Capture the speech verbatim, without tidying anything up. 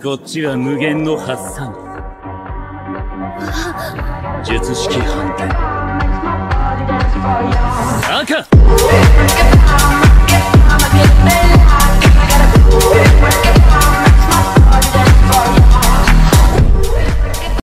こっちは無限の発散。術式反転。赤